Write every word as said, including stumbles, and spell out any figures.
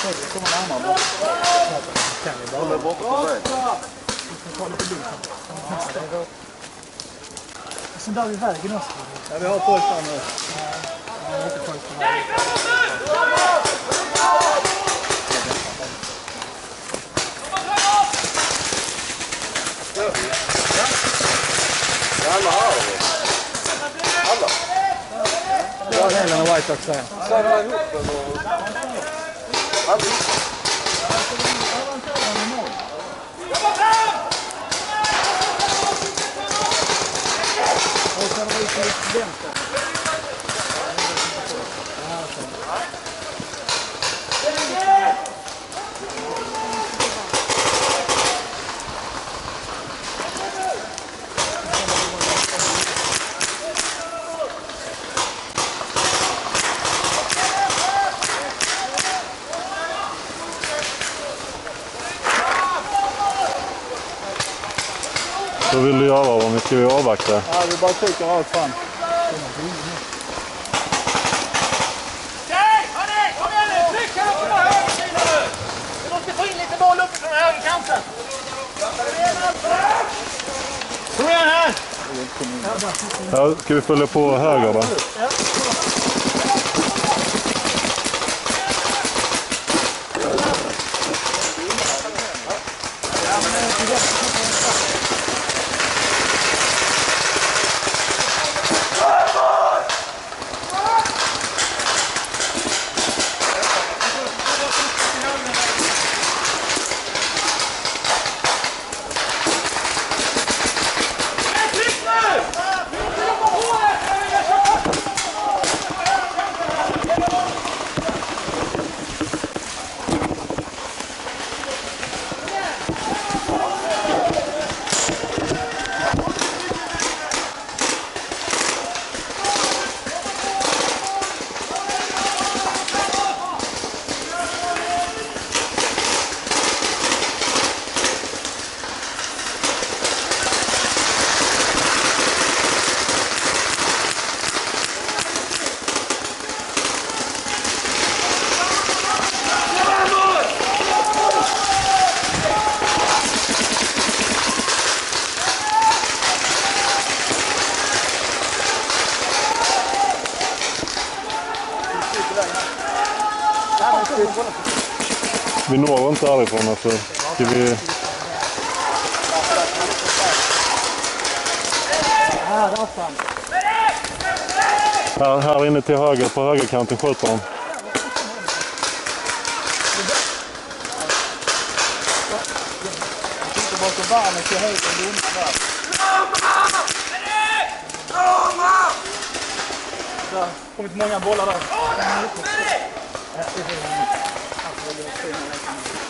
komma närmare bort. Kan vi bara vara borta på väg. Vi kan ta lite lugnt. Sen där vid vägen också. Ja, vi har folk där nu. Ja, lite folk på vägen. Alla har vi. Alla. Ja, hela med White också. Samla ihop eller? Alla. Och sen var det lite vänster. Vad vill du göra om vi ska avvakta? Ja, vi bara trycker rakt fram. Okej, hörni! Kom igen nu! Tryck här på högersidan nu! Vi måste få in lite boll upp från högerkanten. Kom igen här! Ja, ska vi följa på höger då? Ja. Vi når inte härifrån alltså. Ska vi... Här, här inne till höger, på högerkanten skjuter de. Sitter bakom barnen till höger och domar där. Det har kommit många bollar där.